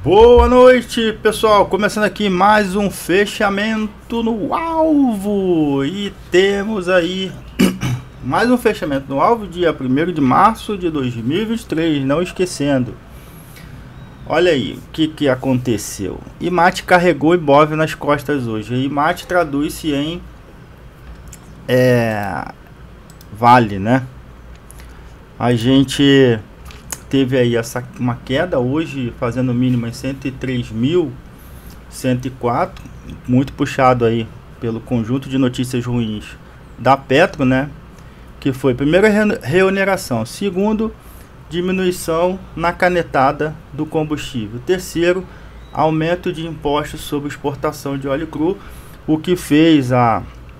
Boa noite, pessoal, começando aqui mais um fechamento no alvo e temos aí mais um fechamento no alvo dia 1º de março de 2023, não esquecendo. Olha aí o que aconteceu. IMAT carregou Ibov nas costas hoje. A IMAT traduz-se em vale, né? A gente teve aí uma queda hoje, fazendo o mínimo em 103.104, muito puxado aí pelo conjunto de notícias ruins da Petro, né? Que foi, primeiro, reoneração, segundo, diminuição na canetada do combustível, terceiro, aumento de impostos sobre exportação de óleo cru, o que fez a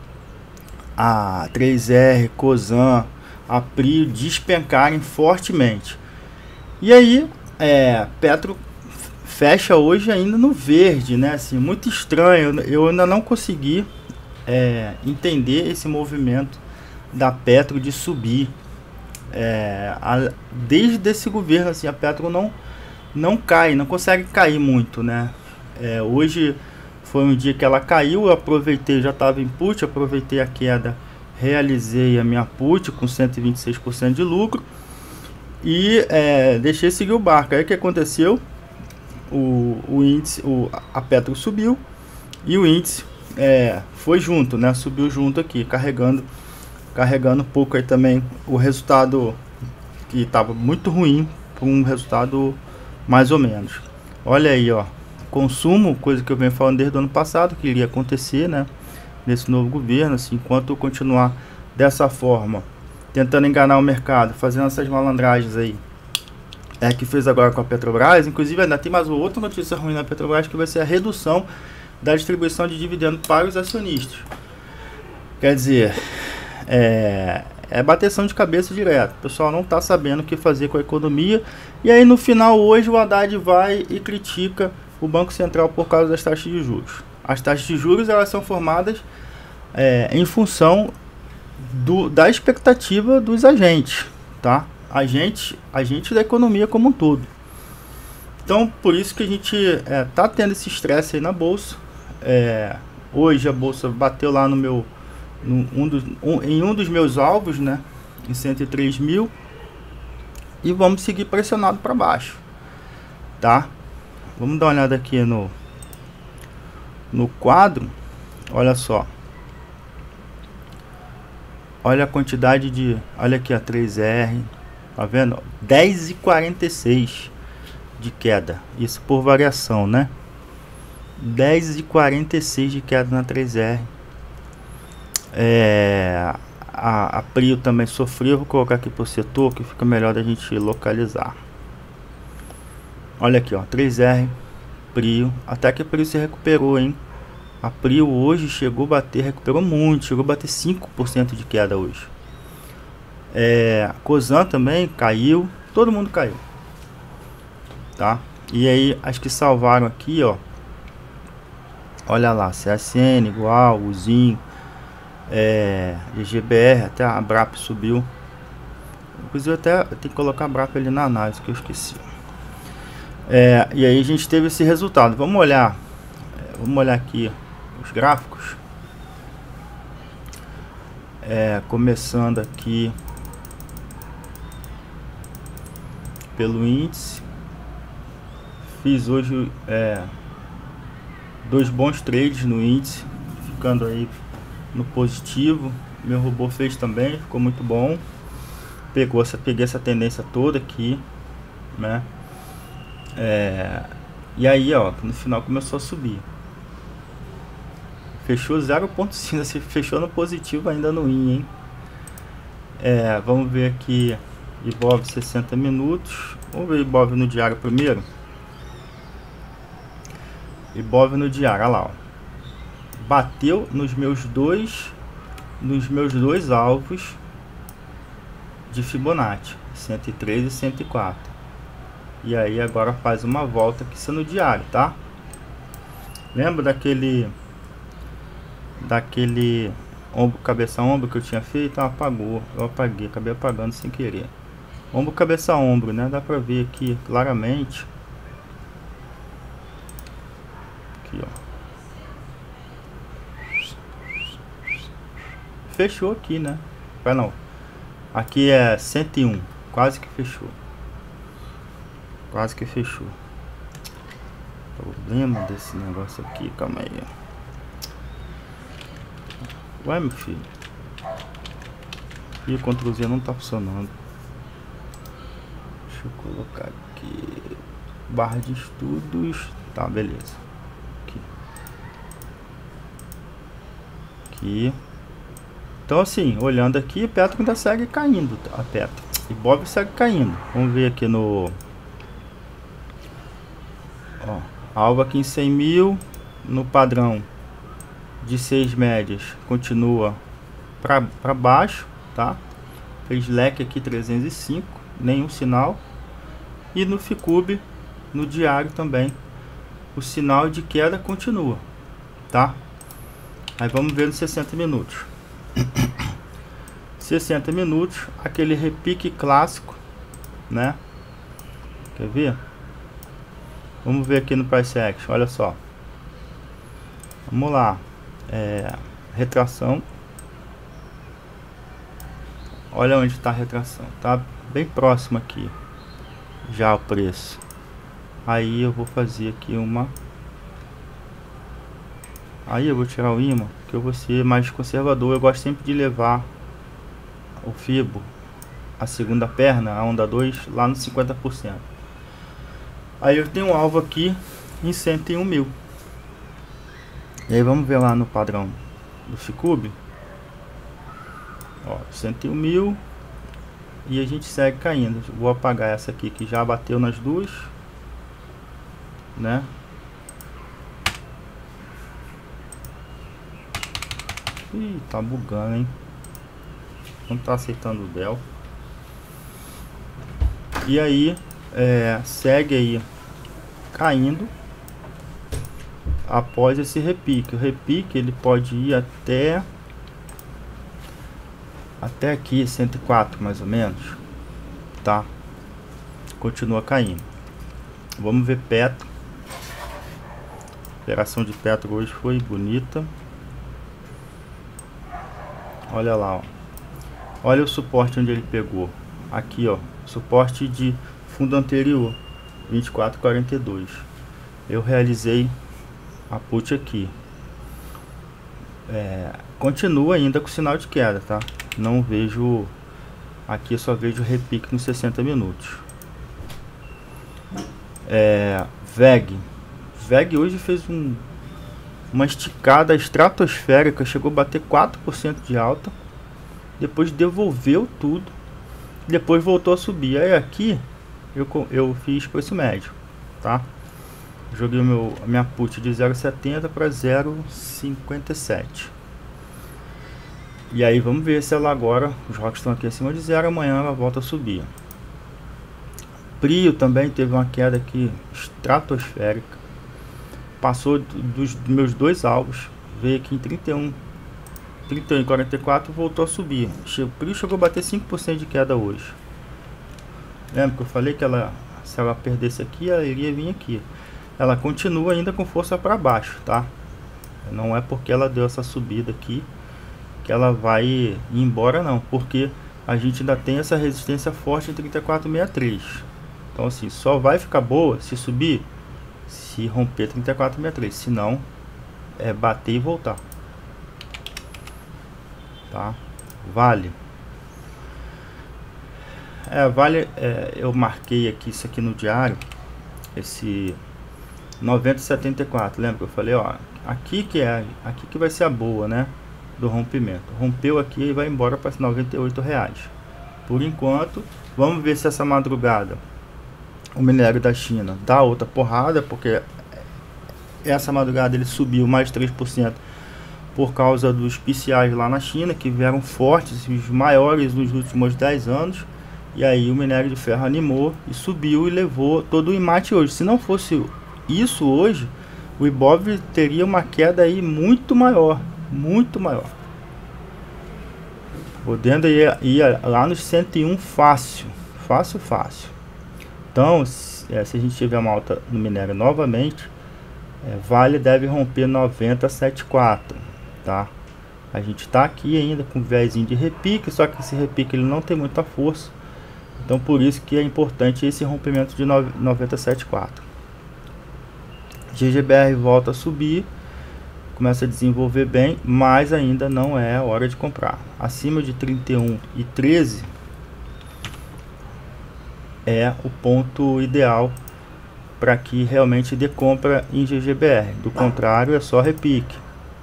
3R, Cosan, a Prio despencarem fortemente. E aí, Petro fecha hoje ainda no verde, né? Assim, muito estranho. Eu ainda não consegui entender esse movimento da Petro de subir. Desde esse governo, assim, a Petro não cai, não consegue cair muito, né? Hoje foi um dia que ela caiu, eu aproveitei, já estava em put, aproveitei a queda, realizei a minha put com 126% de lucro. E deixei seguir o barco. Aí o que aconteceu? O índice, a Petro subiu e o índice foi junto, né? Subiu junto aqui, carregando um pouco aí também o resultado que estava muito ruim para um resultado mais ou menos. Olha aí, ó, consumo, coisa que eu venho falando desde o ano passado que iria acontecer, né? Nesse novo governo, assim, enquanto continuar dessa forma, tentando enganar o mercado, fazendo essas malandragens aí, que fez agora com a Petrobras. Inclusive ainda tem mais outra notícia ruim na Petrobras, que vai ser a redução da distribuição de dividendo para os acionistas. Quer dizer, bateção de cabeça direto. O pessoal não está sabendo o que fazer com a economia. E aí no final hoje o Haddad vai e critica o Banco Central por causa das taxas de juros. As taxas de juros, elas são formadas em função da expectativa dos agentes, tá? Agente da economia como um todo. Então, por isso que a gente tá tendo esse estresse aí na bolsa. Hoje a bolsa bateu lá em um dos meus alvos, né? Em 103 mil. E vamos seguir pressionado para baixo, tá? Vamos dar uma olhada aqui no quadro. Olha só. Olha a quantidade de... Olha aqui a 3R. Tá vendo? 10,46 de queda. Isso por variação, né? 10,46 de queda na 3R. A Prio também sofreu. Vou colocar aqui por setor, que fica melhor da gente localizar. Olha aqui, ó. 3R, Prio. Até que a Prio se recuperou, hein? A Prio hoje chegou a bater, recuperou muito, chegou a bater 5% de queda hoje. Cosan também caiu, todo mundo caiu, tá? E aí as que salvaram aqui, ó, olha lá, CSN igual, Uzinho, GBR, até a Brap subiu. Inclusive até tem que colocar a Brap ali na análise, que eu esqueci. E aí a gente teve esse resultado. Vamos olhar aqui os gráficos, começando aqui pelo índice. Fiz hoje dois bons trades no índice, ficando aí no positivo. Meu robô fez também, ficou muito bom. Peguei essa tendência toda aqui, né? E aí, ó, no final começou a subir. Fechou 0,5, se fechou no positivo ainda no IN, hein? Vamos ver aqui Ibov 60 minutos. Vamos ver Ibov no diário primeiro. Ibov no diário, olha lá, ó. Bateu nos meus dois alvos de Fibonacci, 103 e 104. E aí agora faz uma volta aqui, isso no diário, tá? Lembra daquele ombro, cabeça, ombro que eu tinha feito? Apagou, eu apaguei, acabei apagando sem querer. Ombro, cabeça, ombro, né? Dá pra ver aqui claramente fechou aqui, né? Não, aqui é 101, quase que fechou. Quase que fechou. Problema desse negócio aqui, calma aí. Ué, meu filho. E o Ctrl Z não tá funcionando. Deixa eu colocar aqui. Barra de estudos. Tá, beleza. Aqui. Então assim, olhando aqui, Petro ainda segue caindo, a Petro. E Bob segue caindo. Vamos ver aqui no... Ó, alvo aqui em 100 mil. No padrão de 6 médias continua para baixo, tá? Fez leque aqui 305, nenhum sinal. E no Ficube, no diário também, o sinal de queda continua, tá? Aí vamos ver nos 60 minutos. 60 minutos, aquele repique clássico, né? Quer ver? Vamos ver aqui no Price Action, olha só. Vamos lá. Retração. Olha onde está a retração. Tá bem próximo aqui. Já o preço. Aí eu vou fazer aqui uma... Aí eu vou tirar o imã, que eu vou ser mais conservador. Eu gosto sempre de levar o Fibo, a segunda perna, a onda 2, lá no 50%. Aí eu tenho um alvo aqui em 101 mil. E aí vamos ver lá no padrão do Ficube. Ó, 101 mil. E a gente segue caindo. Vou apagar essa aqui que já bateu nas duas, né? Ih, tá bugando, hein? Não tá aceitando o Del. E aí, segue aí caindo após esse repique. O repique ele pode ir até aqui 104 mais ou menos, tá? Continua caindo. Vamos ver Petro. A operação de Petro hoje foi bonita. Olha lá, ó. Olha o suporte onde ele pegou. Aqui, ó, suporte de fundo anterior, 24,42. Eu realizei a put aqui. Continua ainda com sinal de queda, tá? Não vejo aqui, eu só vejo repique nos 60 minutos. VEG hoje fez uma esticada estratosférica, chegou a bater 4% de alta, depois devolveu tudo, depois voltou a subir. Aí aqui eu fiz preço médio, tá? Joguei a minha put de 0,70 para 0,57. E aí vamos ver se ela agora, os rocks estão aqui acima de 0, amanhã ela volta a subir. Prio também teve uma queda aqui estratosférica, passou dos meus dois alvos, veio aqui em 31,44, voltou a subir. O Prio chegou a bater 5% de queda hoje. Lembra que eu falei que se ela perdesse aqui, ela iria vir aqui. Ela continua ainda com força para baixo, tá? Não é porque ela deu essa subida aqui que ela vai ir embora, não, porque a gente ainda tem essa resistência forte em 34,63. Então assim, só vai ficar boa se subir, se romper 34,63, senão é bater e voltar, tá? Vale. Vale, eu marquei aqui isso aqui no diário, esse 90,74. Lembra que eu falei, ó, aqui que vai ser a boa, né, do rompimento. Rompeu aqui e vai embora para R$98. Por enquanto, vamos ver se essa madrugada o minério da China dá outra porrada, porque essa madrugada ele subiu mais 3% por causa dos PCIs lá na China, que vieram fortes, os maiores nos últimos 10 anos. E aí o minério de ferro animou e subiu e levou todo o embate hoje. Se não fosse isso hoje, o Ibov teria uma queda aí muito maior, podendo ir lá nos 101 fácil. Então se a gente tiver uma alta no minério novamente, Vale deve romper 90,74, tá? A gente está aqui ainda com viésinho de repique, só que esse repique ele não tem muita força. Então por isso que é importante esse rompimento de 97,4. GGBR volta a subir, começa a desenvolver bem, mas ainda não é a hora de comprar. Acima de 31,13 é o ponto ideal para que realmente dê compra em GGBR. Do contrário, é só repique.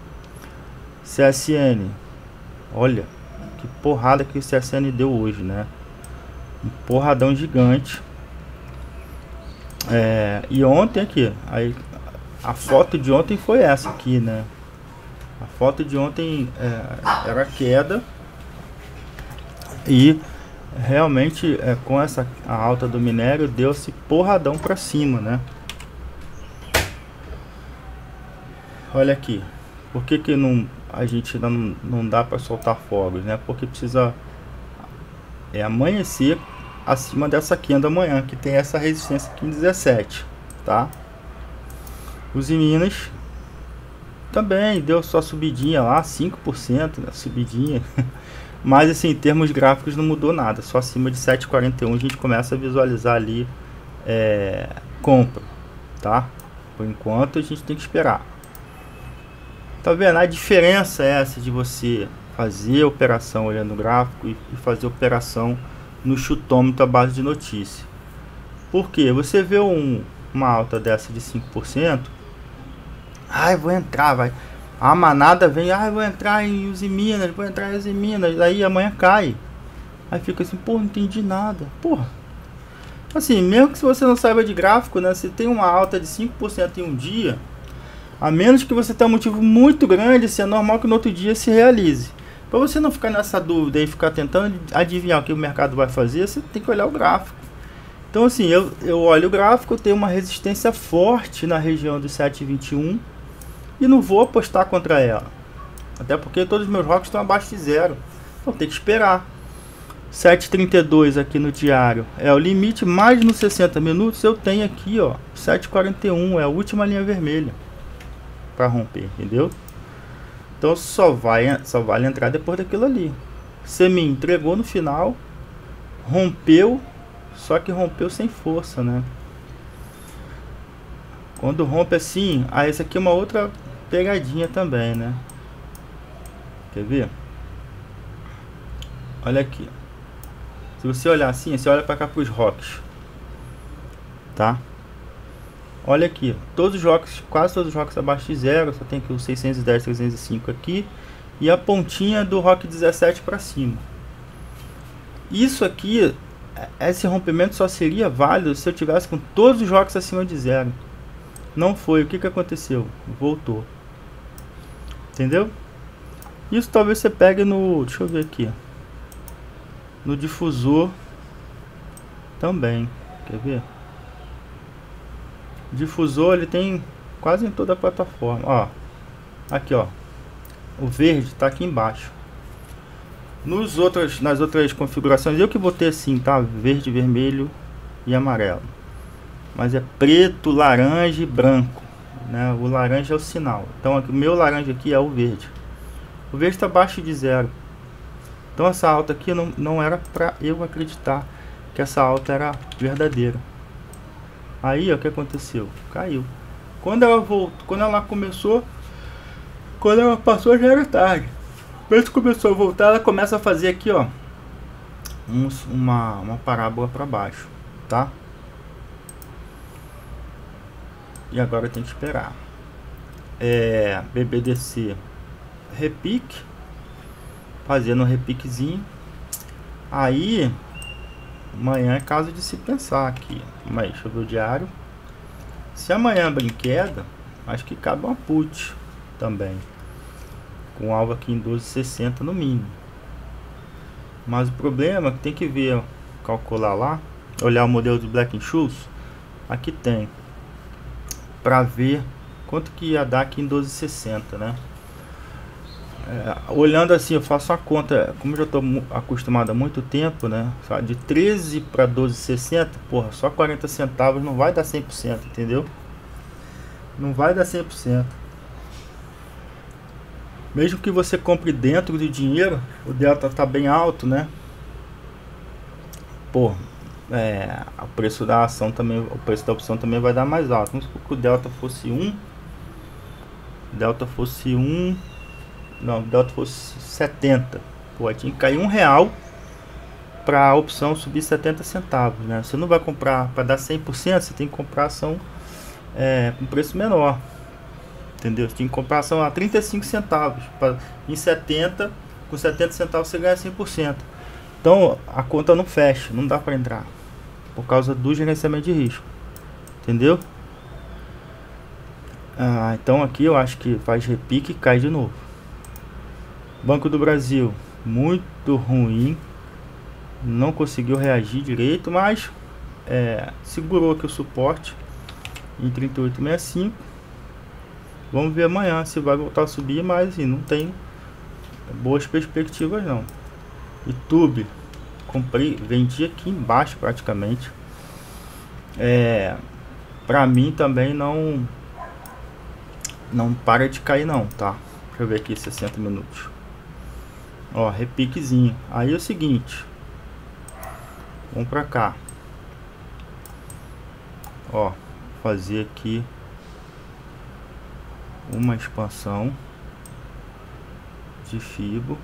CSN, olha que porrada que o CSN deu hoje, né? Um porradão gigante. E ontem aqui, aí a foto de ontem foi essa aqui, né? A foto de ontem era queda e realmente com essa a alta do minério deu-se porradão para cima, né? Olha aqui, por que que não a gente não dá para soltar fogos, né? Porque precisa amanhecer acima dessa queda amanhã, que tem essa resistência aqui em 17, tá? Os Minas também deu só subidinha lá, 5%, né? Subidinha. Mas assim, em termos gráficos não mudou nada, só acima de 7,41 a gente começa a visualizar ali compra, tá? Por enquanto a gente tem que esperar. Tá vendo? A diferença é essa de você fazer operação olhando o gráfico e fazer operação no chutômetro à base de notícia. Por quê? Você vê uma alta dessa de 5%, ai, vou entrar, vai. A manada vem, vou entrar em Usiminas, vou entrar em Usiminas, aí amanhã cai. Aí fica assim, pô, não entendi nada. Porra. Assim, mesmo que se você não saiba de gráfico, né, se tem uma alta de 5% em um dia, a menos que você tenha um motivo muito grande, é normal que no outro dia se realize. Para você não ficar nessa dúvida e ficar tentando adivinhar o que o mercado vai fazer, você tem que olhar o gráfico. Então assim, eu olho o gráfico, tem uma resistência forte na região dos 7,21 e não vou apostar contra ela. Até porque todos os meus rocks estão abaixo de zero. Então tem que esperar. 7,32 aqui no diário é o limite, mas nos 60 minutos eu tenho aqui, ó, 7,41 é a última linha vermelha para romper, entendeu? Então só vale entrar depois daquilo ali. Você me entregou no final, rompeu, só que rompeu sem força, né? Quando rompe assim, essa aqui é uma outra pegadinha também, né? Quer ver? Olha aqui. Se você olhar assim, você olha para cá para os rocks, tá? Olha aqui, todos os rocks, quase todos os rocks abaixo de zero, só tem aqui o 610, 305 aqui e a pontinha do rock 17 para cima. Isso aqui, esse rompimento só seria válido se eu tivesse com todos os rocks acima de zero. Não foi, o que que aconteceu? Voltou. Entendeu? Isso talvez você pegue no, deixa eu ver aqui, no difusor também, quer ver? O difusor ele tem quase em toda a plataforma, ó, aqui ó, o verde está aqui embaixo. Nas outras configurações eu que botei assim, tá? Verde, vermelho e amarelo, mas é preto, laranja e branco, né? O laranja é o sinal, então aqui, o meu laranja aqui é o verde. O verde está abaixo de zero. Então essa alta aqui não era para eu acreditar que essa alta era verdadeira. Aí ó, o que aconteceu? Caiu. Quando ela voltou, quando ela começou, quando ela passou já era tarde. Quando começou a voltar, ela começa a fazer aqui ó, uma parábola para baixo, tá? E agora tem que esperar. BBDC repique, fazendo um repiquezinho. Aí amanhã é caso de se pensar aqui, mas deixa eu ver o diário. Se amanhã abrir queda, acho que cabe uma put também, com alvo aqui em 12,60 no mínimo. Mas o problema é que tem que ver, calcular lá, olhar o modelo do Black Scholes, aqui tem, para ver quanto que ia dar aqui em 12,60, né? Olhando assim, eu faço uma conta, como eu já estou acostumado há muito tempo, né? De 13 para 12,60, porra, só 40 centavos não vai dar 100%, entendeu? Não vai dar 100%. Mesmo que você compre dentro do dinheiro, o delta tá bem alto, né? Pô, o preço da ação também, o preço da opção também vai dar mais alto. Vamos supor que o delta fosse 1, não, o delta fosse 70. Pô, tinha que cair R$1 para a opção subir 70 centavos, né? Você não vai comprar para dar 100%, você tem que comprar ação com preço menor, entendeu? Você tem que comprar ação a 35 centavos em 70, com 70 centavos você ganha 100%. Então a conta não fecha, não dá para entrar por causa do gerenciamento de risco, entendeu? Então aqui eu acho que faz repique e cai de novo. Banco do Brasil, muito ruim, não conseguiu reagir direito, mas segurou aqui o suporte em 38,65. Vamos ver amanhã se vai voltar a subir, mas assim, não tem boas perspectivas não. YouTube, comprei, vendi aqui embaixo praticamente. Pra mim também não para de cair não, tá? Deixa eu ver aqui 60 minutos. Ó, repiquezinho. Aí é o seguinte, vamos pra cá. Ó, fazer aqui uma expansão de Fibo.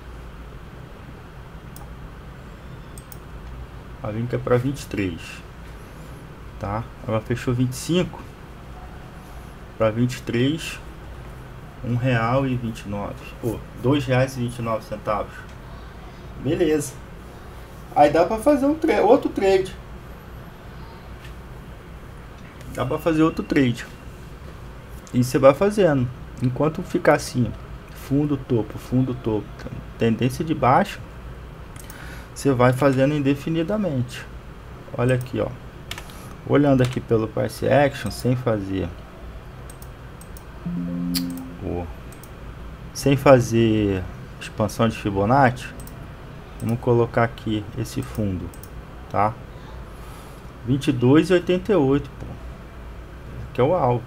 A vinca é para 23, tá? Ela fechou 25 para 23, R$1,29, R$2,29. Beleza. Aí dá para fazer outro trade. Dá para fazer outro trade. E você vai fazendo enquanto ficar assim, fundo topo, tendência de baixo. Você vai fazendo indefinidamente. Olha aqui, ó. Olhando aqui pelo price action, sem fazer expansão de Fibonacci, vamos colocar aqui esse fundo, tá? 22,88, pô, que é o alvo,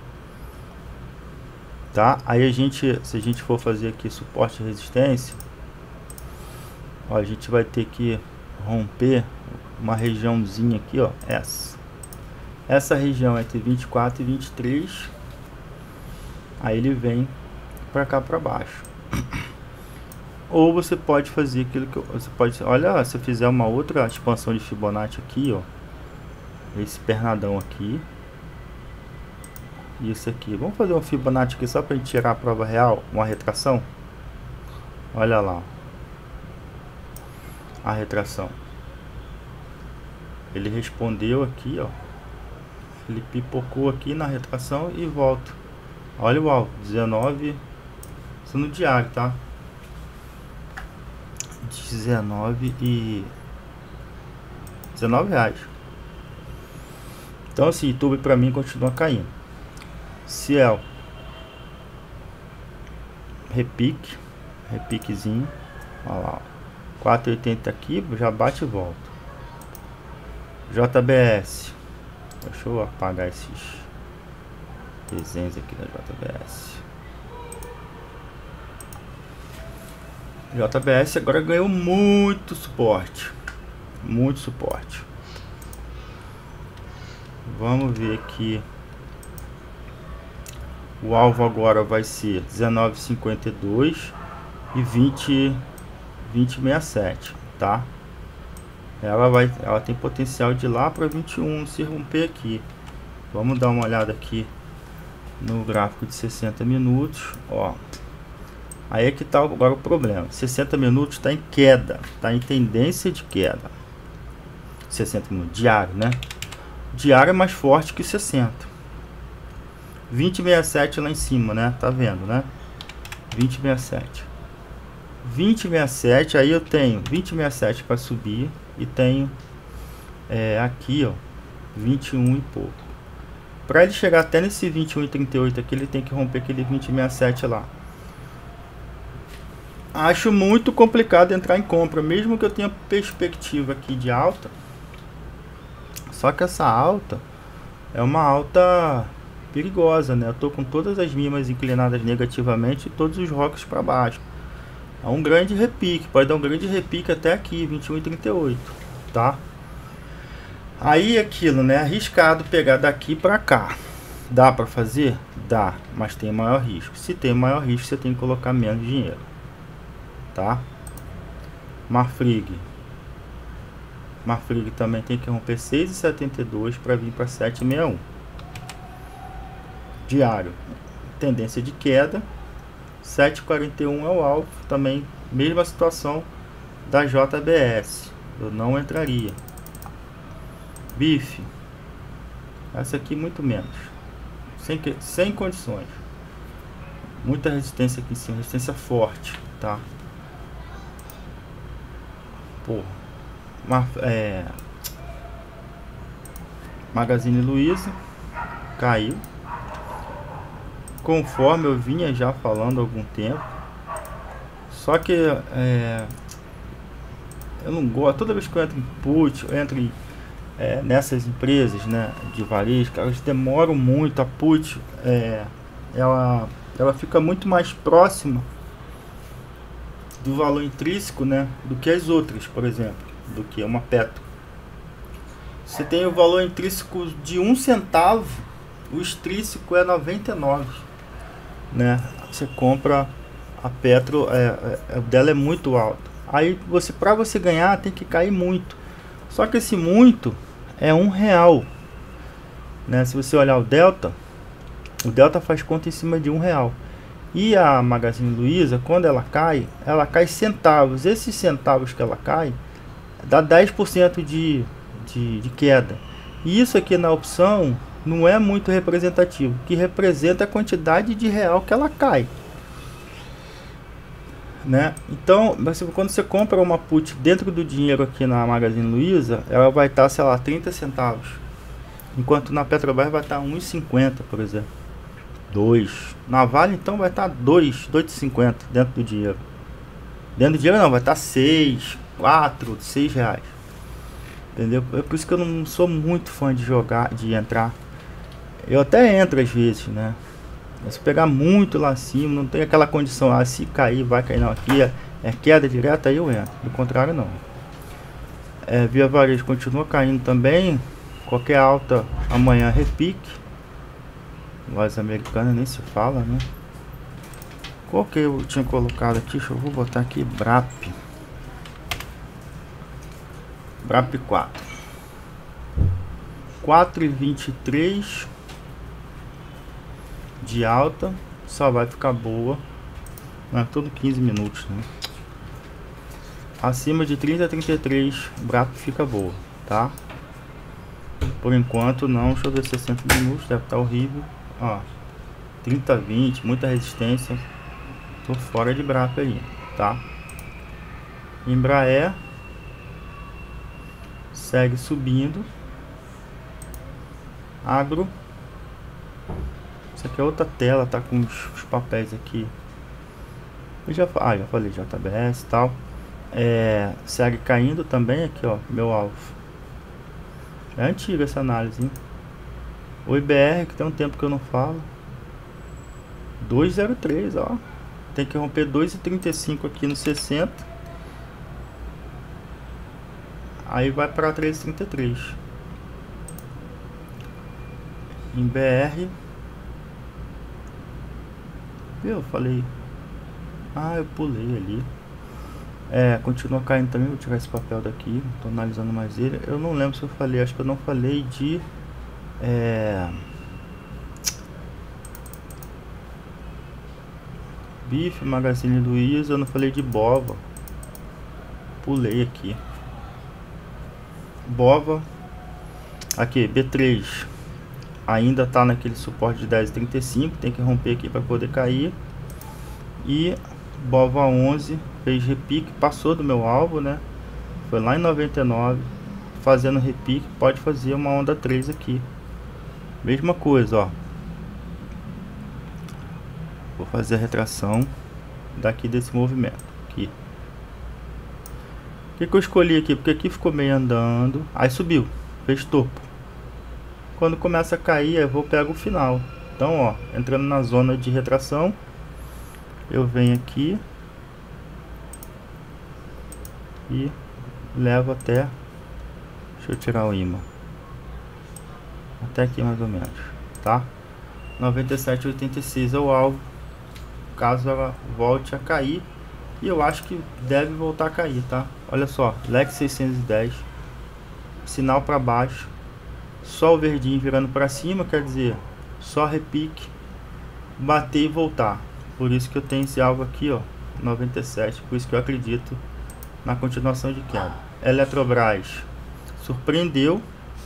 tá? Aí se a gente for fazer aqui suporte e resistência, ó, a gente vai ter que romper uma regiãozinha aqui, ó, essa região entre 24 e 23. Aí ele vem para cá para baixo. Ou você pode fazer aquilo que você pode, olha, se eu fizer uma outra expansão de Fibonacci aqui, ó, esse pernadão aqui, isso aqui, vamos fazer um Fibonacci aqui só para gente tirar a prova real, uma retração. Olha lá, a retração, ele respondeu aqui, ó, ele pipocou aqui na retração e volta. Olha o alvo, 19, isso no diário, tá? 19 reais. Então assim, YouTube pra mim continua caindo. Ciel, repiquezinho, olha lá, 4,80 aqui, já bate e volta. JBS, deixa eu apagar esses desenhos aqui da JBS. JBS agora ganhou muito suporte, Vamos ver aqui. O alvo agora vai ser 19,52 e 20,67, tá? Ela tem potencial de ir lá para 21 se romper aqui. Vamos dar uma olhada aqui no gráfico de 60 minutos, ó. Aí é que tá agora o problema. 60 minutos está em queda, está em tendência de queda. 60 minutos diário, né? Diário é mais forte que 60. 20,67 lá em cima, né? Tá vendo, né? 20,67. Aí eu tenho 20,67 para subir e tenho aqui, ó, 21 e pouco. Para ele chegar até nesse 21,38 aqui, ele tem que romper aquele 20,67 lá. Acho muito complicado entrar em compra, mesmo que eu tenha perspectiva aqui de alta. Só que essa alta é uma alta perigosa, né? Eu tô com todas as mínimas inclinadas negativamente e todos os rocks para baixo. É um grande repique, pode dar um grande repique até aqui, 21,38, tá? Aí aquilo, né? Arriscado pegar daqui para cá. Dá para fazer? Dá, mas tem maior risco. Se tem maior risco, você tem que colocar menos dinheiro, tá? Marfrig também tem que romper 6,72 para vir para 7,61. Diário, tendência de queda, 7,41 é o alvo, também mesma situação da JBS, eu não entraria. Bife, essa aqui muito menos, sem condições, muita resistência aqui em cima, resistência forte, tá? Porra. Magazine Luiza caiu, conforme eu vinha já falando há algum tempo. Só que eu não gosto, toda vez que eu entro em put, eu entro em, nessas empresas, né, de varejo, elas demoram muito. A put ela fica muito mais próxima do valor intrínseco, né, do que as outras, por exemplo, do que uma Petro. Você tem o valor intrínseco de 1 centavo, o extrínseco é 99, né? Você compra a Petro, o dela é muito alto. Aí para você ganhar tem que cair muito. Só que esse muito é R$1, né? Se você olhar o Delta faz conta em cima de R$1. E a Magazine Luiza, quando ela cai centavos. Esses centavos que ela cai dá 10% de queda. E isso aqui na opção não é muito representativo. O que representa a quantidade de real que ela cai, né? Então, quando você compra uma put dentro do dinheiro aqui na Magazine Luiza, ela vai estar, sei lá, 30 centavos. Enquanto na Petrobras vai estar 1,50, por exemplo. 2. Na Vale, então, vai estar 2,50 dentro do dinheiro. Dentro do dinheiro não, vai estar 6, 4, 6 reais. Entendeu? É por isso que eu não sou muito fã de jogar, de entrar. Eu até entro às vezes, né? Se pegar muito lá acima, não tem aquela condição, se cair, vai cair. Não, aqui é queda direta, aí eu entro. Do contrário, não. Via Varejo continua caindo também. Qualquer alta amanhã repique. Lojas Americanas nem se fala, né? Qual que eu tinha colocado aqui? Deixa eu vou botar aqui BRAP 4,23 de alta, só vai ficar boa, né? Todo 15 minutos, né? Acima de 30 a 33 BRAP fica boa, tá? Por enquanto não. Deixa eu ver, 60 minutos deve estar horrível, ó, 30 a 20, muita resistência. Tô fora de BRAP aí, tá? Embraer segue subindo. Agro, isso aqui é outra tela, tá com os papéis aqui. Eu já falei JBS e tal. Segue caindo também aqui, ó, meu alvo. É antiga essa análise, hein? O IBR, que tem um tempo que eu não falo, 2,03, ó. Tem que romper 2,35 aqui no 60. Aí vai para 3,33. Em BR, eu falei, eu pulei ali. Continua caindo também. Vou tirar esse papel daqui, tô analisando mais ele. Eu não lembro se eu falei, acho que eu não falei de Bife, Magazine Luiza. Eu não falei de Bova, pulei aqui. Bova aqui, B3 ainda tá naquele suporte de 10,35, tem que romper aqui para poder cair. E Bova 11 fez repique, passou do meu alvo, né? Foi lá em 99, fazendo repique, pode fazer uma onda 3 aqui. Mesma coisa, ó. Vou fazer a retração daqui desse movimento aqui. O que eu escolhi aqui? Porque aqui ficou meio andando, aí subiu, fez topo. Quando começa a cair, eu pego o final. Então, ó, entrando na zona de retração, eu venho aqui e levo até, deixa eu tirar o imã, até aqui mais ou menos, tá? 97,86 é o alvo, caso ela volte a cair, e eu acho que deve voltar a cair, tá? Olha só, Lex 610, sinal para baixo, só o verdinho virando para cima, quer dizer, só repique, bater e voltar. Por isso que eu tenho esse alvo aqui, ó, 97, por isso que eu acredito na continuação de queda. Eletrobras surpreendeu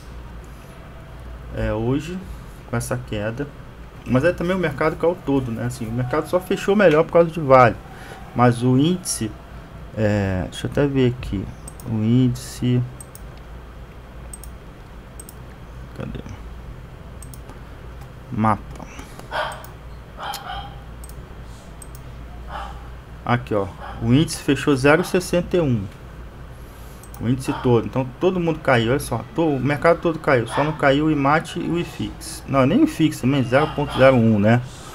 hoje com essa queda, mas é também o mercado caiu todo, né? Assim, o mercado só fechou melhor por causa de Vale, mas o índice, deixa eu até ver aqui, o índice, cadê? Mapa. Aqui, ó, o índice fechou 0,61. O índice todo, então todo mundo caiu, olha só, o mercado todo caiu, só não caiu o IMAT e o IFIX. Não, nem o IFIX também, 0,01, né?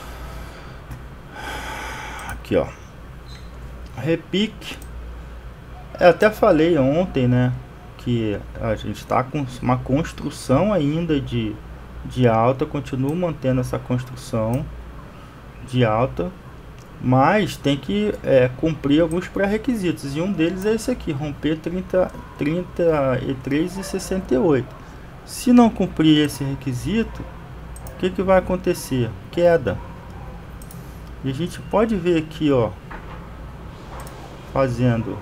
Aqui, ó, repique. Eu até falei ontem, né, que a gente está com uma construção ainda de alta, continuo mantendo essa construção de alta, mas tem que cumprir alguns pré-requisitos, e um deles é esse aqui, romper 33,68. Se não cumprir esse requisito, o que vai acontecer? Queda. E a gente pode ver aqui, ó, fazendo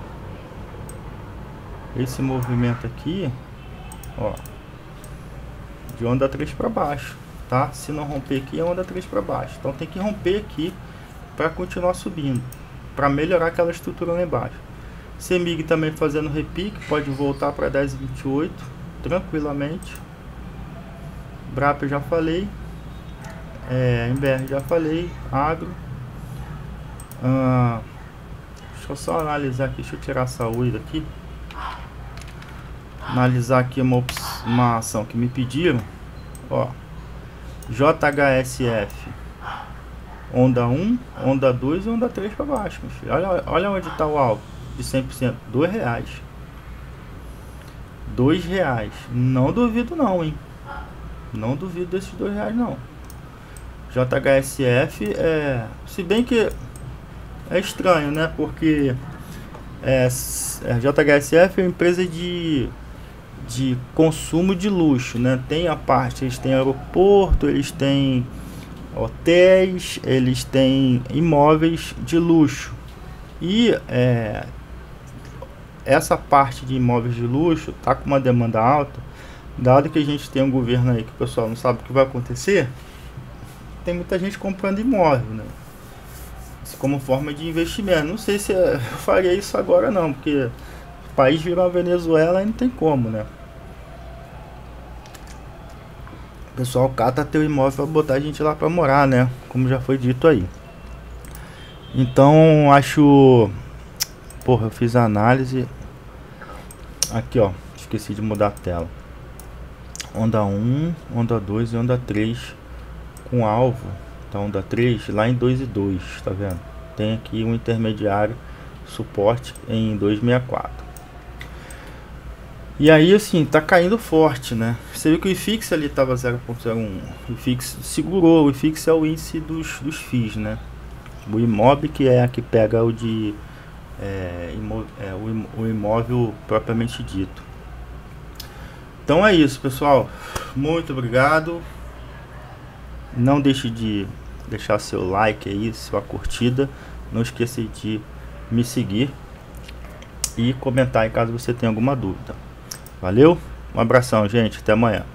esse movimento aqui, ó, de onda 3 para baixo, tá? Se não romper aqui, é onda 3 para baixo, então tem que romper aqui para continuar subindo, para melhorar aquela estrutura lá embaixo. CEMIG também fazendo repique, pode voltar para 10,28 tranquilamente. BRAP eu já falei, MBR já falei, Agro. Deixa eu só analisar aqui, deixa eu tirar a saúde daqui. Analisar aqui uma ação que me pediram, ó, JHSF, onda 1, onda 2 e onda 3 para baixo, meu filho. Olha onde está o alvo de 100%, R$2. R$2, não duvido não, hein? Não duvido desses R$2 não. JHSF, se bem que é estranho, né? Porque JHSF é uma empresa de consumo de luxo, né? Tem a parte, eles têm aeroporto, eles têm hotéis, eles têm imóveis de luxo, e essa parte de imóveis de luxo tá com uma demanda alta, dado que a gente tem um governo aí que o pessoal não sabe o que vai acontecer. Tem muita gente comprando imóvel, né, como forma de investimento. Não sei se eu faria isso agora não, porque o país virou a Venezuela e não tem como, né? O pessoal cata teu imóvel para botar a gente lá para morar, né? Como já foi dito aí. Então, acho... Porra, eu fiz a análise. Aqui, ó. Esqueci de mudar a tela. Onda 1, onda 2 e onda 3 com alvo. Então, onda 3 lá em 2,2, tá vendo? Tem aqui um intermediário, suporte em 2,64. E aí, assim, tá caindo forte, né? Você viu que o IFIX ali tava 0,01. O IFIX segurou. O IFIX é o índice dos FIIs, né? O IMOB, que é a que pega o de o imóvel propriamente dito. Então é isso, pessoal. Muito obrigado. Não deixe de deixar seu like aí, sua curtida. Não esqueça de me seguir e comentar aí caso você tenha alguma dúvida. Valeu, um abração, gente, até amanhã.